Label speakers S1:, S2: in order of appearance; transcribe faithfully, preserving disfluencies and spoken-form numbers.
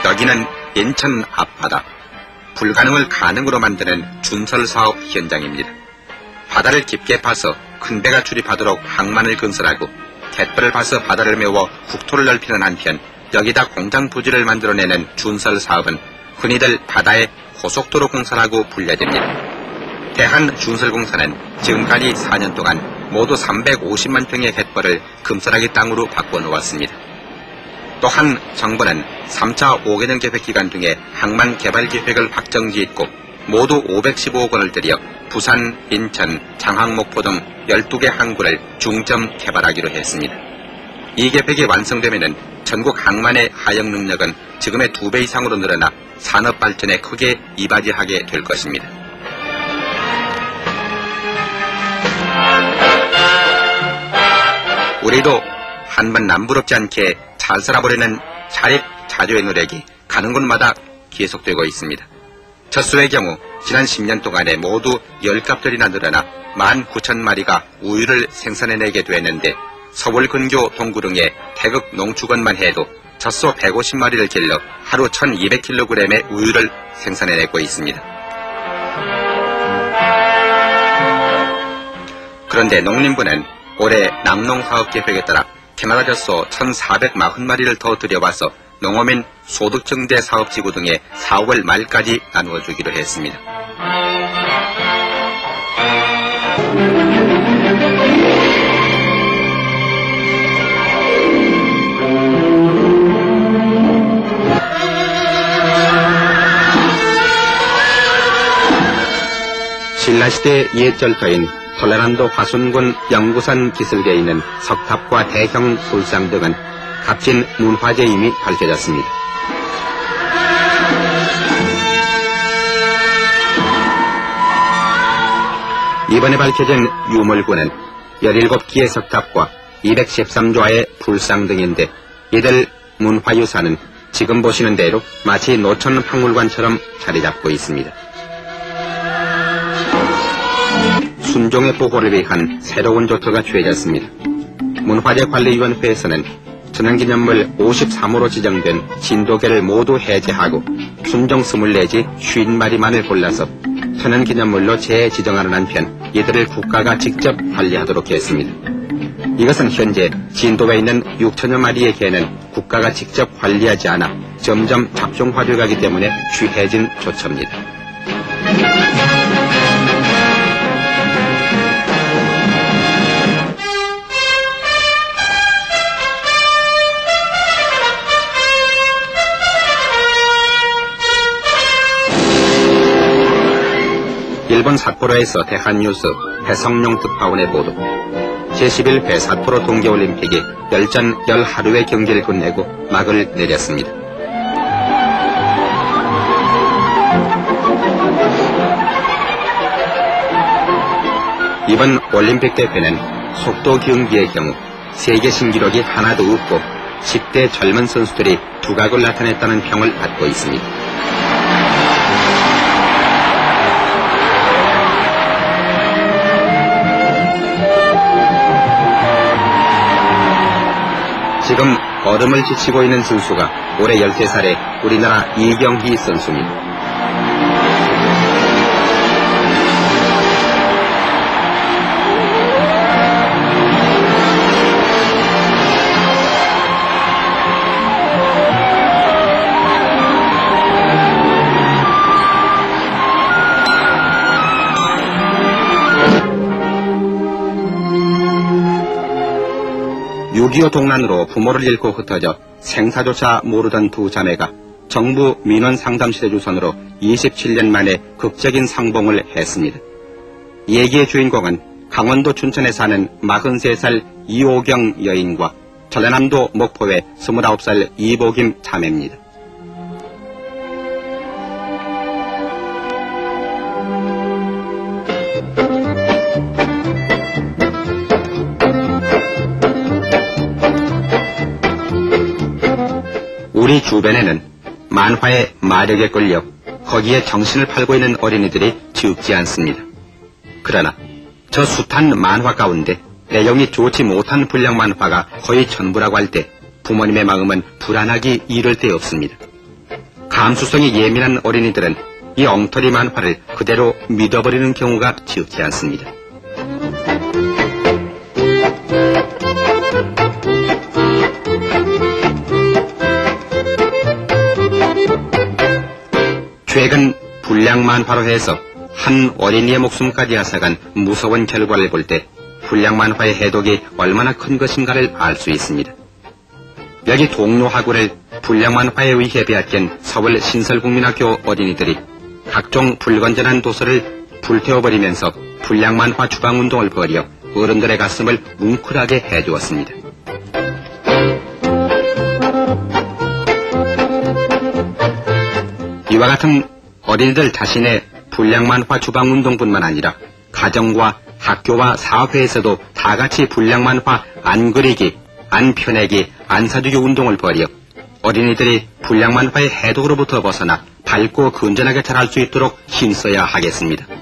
S1: 여기는 인천 앞바다, 불가능을 가능으로 만드는 준설사업 현장입니다. 바다를 깊게 파서 큰 배가 출입하도록 항만을 건설하고 갯벌을 파서 바다를 메워 국토를 넓히는 한편 여기다 공장 부지를 만들어내는 준설사업은 흔히들 바다의 고속도로 공사라고 불려집니다. 대한준설공사는 지금까지 사 년 동안 모두 삼백오십만 평의 갯벌을 금설하기 땅으로 바꿔놓았습니다. 또한 정부는 삼 차 오 개년 계획기간 중에 항만 개발 계획을 확정지었고 모두 오백십오억 원을 들여 부산, 인천, 장항, 목포 등 열두 개 항구를 중점 개발하기로 했습니다. 이 계획이 완성되면 전국 항만의 하역 능력은 지금의 두 배 이상으로 늘어나 산업 발전에 크게 이바지하게 될 것입니다. 우리도 한번 남부럽지 않게 잘 살아보려는 자립 자조의 노력이 가는 곳마다 계속되고 있습니다. 젖소의 경우 지난 십 년 동안에 모두 열 값들이나 늘어나 만 구천 마리가 우유를 생산해내게 되었는데 서울 근교 동구릉의 태극 농축원만 해도 젖소 백오십 마리를 길러 하루 천이백 킬로그램의 우유를 생산해내고 있습니다. 그런데 농림부는 올해 낙농사업계획에 따라 캐나다 젖소 천사백사십 마리를 더 들여와서 농어민 소득증대 사업지구 등에 사월 말까지 나누어주기로 했습니다. 신라시대 옛 절터인 톨레란도 화순군 영구산 기슭에 있는 석탑과 대형 불상 등은 값진 문화재임이 밝혀졌습니다. 이번에 밝혀진 유물군은 열일곱 기의 석탑과 이백십삼 조화의 불상 등인데 이들 문화유산은 지금 보시는 대로 마치 노천박물관처럼 자리 잡고 있습니다. 순종의 보호를 위한 새로운 조처가 취해졌습니다. 문화재관리위원회에서는 천연기념물 오십삼 호로 지정된 진돗개를 모두 해제하고 순종 이십사 내지 오십 마리만을 골라서 천연기념물로 재지정하는 한편 이들을 국가가 직접 관리하도록 했습니다. 이것은 현재 진도에 있는 육천여 마리의 개는 국가가 직접 관리하지 않아 점점 잡종화되어 가기 때문에 취해진 조처입니다. 일본 삿포로에서 대한뉴스 배성룡 특파원의 보도. 제십일 회 삿포로 동계올림픽이 열전 열하루의 경기를 끝내고 막을 내렸습니다. 이번 올림픽 대회는 속도 경기의 경우 세계 신기록이 하나도 없고 십 대 젊은 선수들이 두각을 나타냈다는 평을 받고 있습니다. 지금 얼음을 지치고 있는 선수가 올해 열세 살의 우리나라 이경희 선수입니다. 육이오 동란으로 부모를 잃고 흩어져 생사조차 모르던 두 자매가 정부 민원 상담실의 주선으로 이십칠 년 만에 극적인 상봉을 했습니다. 이 얘기의 주인공은 강원도 춘천에 사는 마흔세 살 이오경 여인과 전라남도 목포의 스물아홉 살 이보김 자매입니다. 우리 주변에는 만화의 마력에 끌려 거기에 정신을 팔고 있는 어린이들이 적지 않습니다. 그러나 저 숱한 만화 가운데 내용이 좋지 못한 불량 만화가 거의 전부라고 할 때 부모님의 마음은 불안하기 이를 데 없습니다. 감수성이 예민한 어린이들은 이 엉터리 만화를 그대로 믿어버리는 경우가 적지 않습니다. 최근 불량 만화로 해서 한 어린이의 목숨까지 앗아간 무서운 결과를 볼 때 불량 만화의 해독이 얼마나 큰 것인가를 알 수 있습니다. 여기 동료하고를 불량 만화에 의해 빼앗긴 서울 신설국민학교 어린이들이 각종 불건전한 도서를 불태워버리면서 불량 만화 추방운동을 벌여 어른들의 가슴을 뭉클하게 해주었습니다. 이와 같은 어린이들 자신의 불량 만화 추방운동뿐만 아니라 가정과 학교와 사회에서도 다같이 불량 만화 안 그리기, 안 펴내기, 안 사주기 운동을 벌여 어린이들이 불량 만화의 해독으로부터 벗어나 밝고 건전하게 자랄 수 있도록 힘써야 하겠습니다.